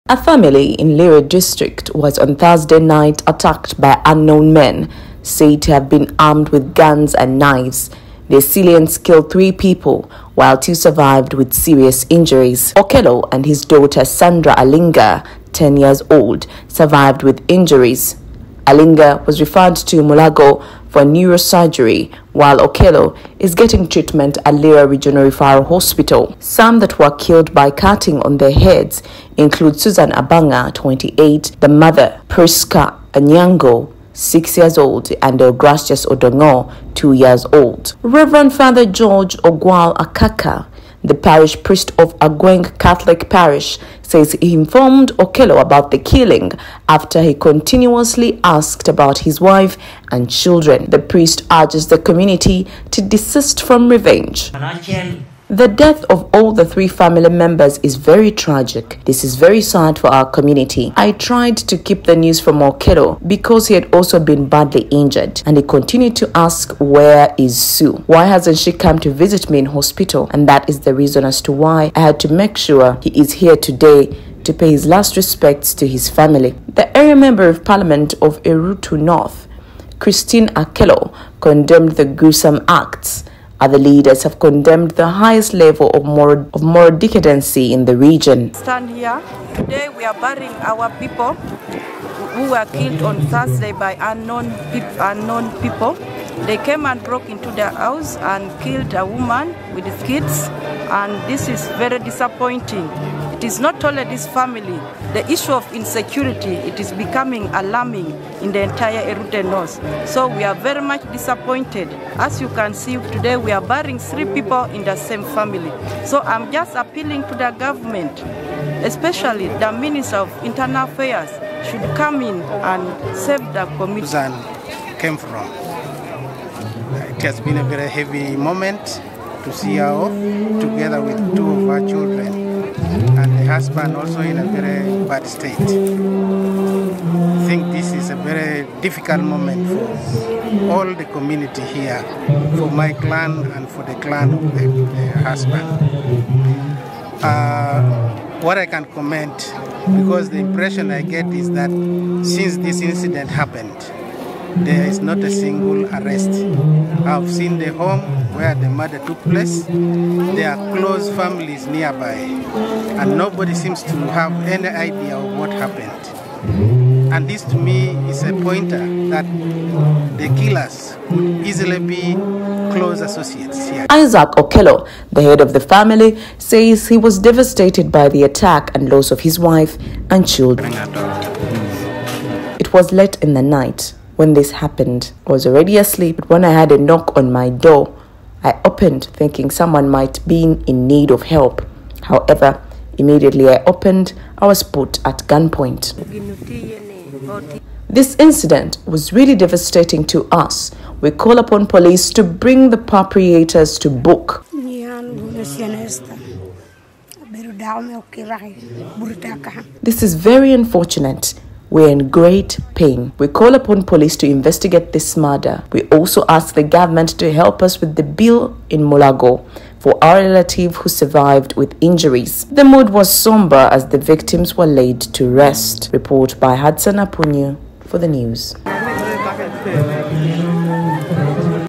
A family in Lira district was on Thursday night attacked by unknown men, said to have been armed with guns and knives. The assailants killed 3 people, while 2 survived with serious injuries. Okello and his daughter Sandra Alinga, 10 years old, survived with injuries. Alinga was referred to Mulago for neurosurgery, while Okello is getting treatment at Lira Regional Referral Hospital. Some that were killed by cutting on their heads include Susan Abanga, 28, the mother, Priska Anyango, 6 years old, and Gracious Odongo, 2 years old. Reverend Father George Ogwal Akaka, the parish priest of Agweng Catholic Parish, says he informed Okello about the killing after he continuously asked about his wife and children. The priest urges the community to desist from revenge. The death of all the 3 family members is very tragic. This is very sad for our community. I tried to keep the news from Okello because he had also been badly injured, and he continued to ask, where is Sue? Why hasn't she come to visit me in hospital? And that is the reason as to why I had to make sure he is here today to pay his last respects to his family. The area member of parliament of Erutu North, Christine Akello, condemned the gruesome acts. Other leaders have condemned the highest level of moral decadency in the region. Stand here. Today we are burying our people who were killed on Thursday by unknown people. They came and broke into their house and killed a woman with his kids, and this is very disappointing. It is not only this family. The issue of insecurity, it is becoming alarming in the entire Erute North. So we are very much disappointed. As you can see, today we are burying 3 people in the same family. So I'm just appealing to the government, especially the Minister of Internal Affairs, should come in and save the community. Susan came from. It has been a very heavy moment to see her off together with 2 of her children, and the husband also in a very bad state. I think this is a very difficult moment for all the community here, for my clan and for the clan of the husband. What I can comment, because the impression I get is that since this incident happened, there is not a single arrest. I've seen the home where the murder took place. There are close families nearby, and nobody seems to have any idea of what happened. And this to me is a pointer that the killers could easily be close associates here. Isaac Okello, the head of the family, says he was devastated by the attack and loss of his wife and children. It was late in the night when this happened. I was already asleep, but when I had a knock on my door, I opened thinking someone might be in need of help. However, immediately I opened, I was put at gunpoint. This incident was really devastating to us. We call upon police to bring the perpetrators to book. This is very unfortunate. We're in great pain. We call upon police to investigate this murder. We also ask the government to help us with the bill in Mulago for our relative who survived with injuries. The mood was somber as the victims were laid to rest. Report by Hudson Apunyu for the news.